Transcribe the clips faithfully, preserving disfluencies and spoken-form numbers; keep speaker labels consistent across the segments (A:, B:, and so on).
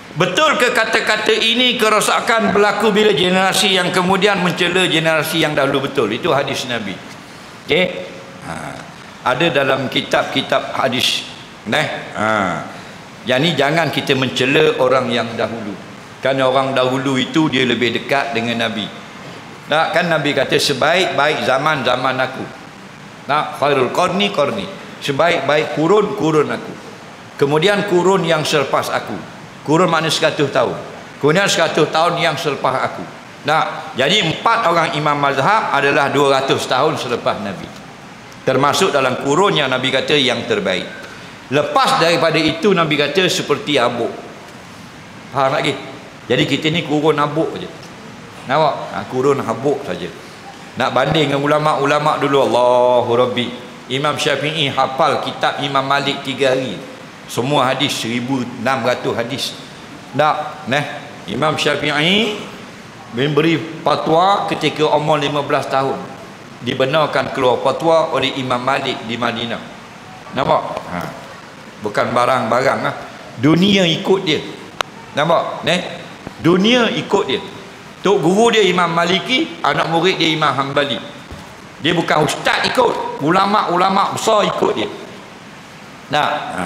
A: Betul ke kata-kata ini kerosakan berlaku bila generasi yang kemudian mencela generasi yang dahulu? Betul. Itu hadis Nabi. Okey. Ha. Ada dalam kitab-kitab hadis. Nah. Ha. Jadi jangan kita mencela orang yang dahulu. Kerana orang dahulu itu dia lebih dekat dengan Nabi. Nah, kan Nabi kata sebaik-baik zaman zaman aku. Nah, khairul qarni qarni. Sebaik-baik kurun kurun aku. Kemudian kurun yang selepas aku. Kurun makna seratus tahun. Kemudian seratus tahun yang selepas aku. Nah, jadi empat orang imam mazhab adalah dua ratus tahun selepas Nabi. Termasuk dalam kurun yang Nabi kata yang terbaik. Lepas daripada itu Nabi kata seperti habuk. Faham lagi? Jadi kita ni kurun habuk saja. Nampak? Ha, kurun habuk saja. Nak banding dengan ulama-ulama dulu, Allahu Rabbi. Imam Syafi'i hafal kitab Imam Malik tiga hari. Semua hadis seribu enam ratus hadis. Tak, nah, Imam Syafi'i memberi fatwa ketika umur lima belas tahun. Dibenarkan keluar fatwa oleh Imam Malik di Madinah. Nampak? Ha. Bukan barang-barang lah. Dunia ikut dia. Nampak? Nah, dunia ikut dia. Tok guru dia Imam Maliki, anak murid dia Imam Hambali. Dia bukan ustaz ikut, ulama-ulama besar ikut dia. Nah, ha.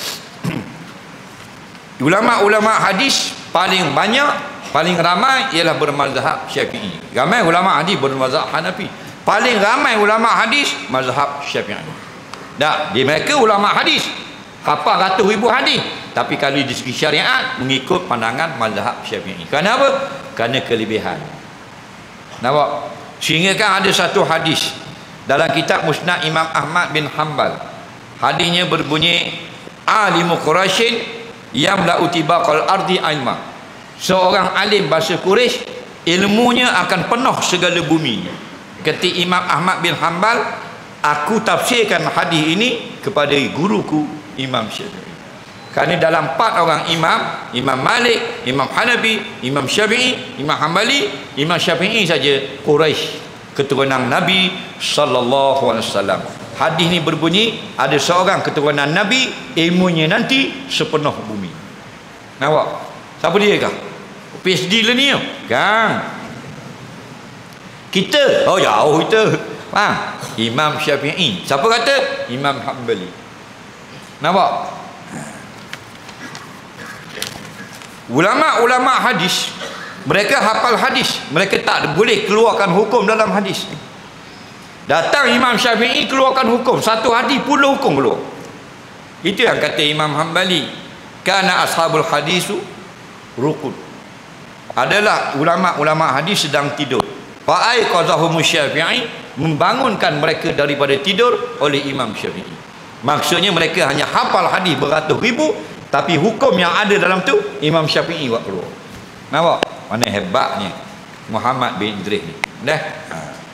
A: Ulama-ulama hadis paling banyak, paling ramai ialah bermazhab Syafi'i. Ramai ulama hadis bermazhab Hanafi. Paling ramai ulama hadis mazhab Syafi'i. Dah, di mereka ulama hadis hafal ratus ribu hadis, tapi kalau di segi syariat mengikut pandangan mazhab Syafi'i. Kenapa? Kerana kelebihan. Nampak? Sehingga kan ada satu hadis dalam kitab Musnad Imam Ahmad bin Hanbal. Hadisnya berbunyi, alimu Quraisyin yamla'u tibaqal ardi ilma. Seorang alim bahasa Quraisy ilmunya akan penuh segala bumi. Kata Imam Ahmad bin Hanbal, aku tafsirkan hadis ini kepada guruku Imam Syafi'i. Kerana dalam empat orang imam, Imam Malik, Imam Hanafi, Imam Syafi'i, Imam Hambali, Imam Syafi'i saja Quraisy, keturunan Nabi sallallahu alaihi wasallam. Hadis ni berbunyi, ada seorang keturunan Nabi, ilmunya nanti sepenuh bumi. Nampak? Siapa dia kah? P H D lah ni kan? Kita, oh jauh kita. Faham? Imam Syafi'i. Siapa kata? Imam Hambali. Nampak? Ulama-ulama hadis, mereka hafal hadis, mereka tak boleh keluarkan hukum dalam hadis. Datang Imam Syafi'i keluarkan hukum, satu hadis puluh hukum keluar. Itu yang kata Imam Hambali, kana ashabul hadisu rukun. Adalah ulama-ulama hadis sedang tidur. Fa ai qadahum Syafi'i, membangunkan mereka daripada tidur oleh Imam Syafi'i. Maksudnya mereka hanya hafal hadis beratus ribu, tapi hukum yang ada dalam tu Imam Syafi'i buat keluar. Nampak? Mana hebatnya Muhammad bin Idris ni. Dah. Ha.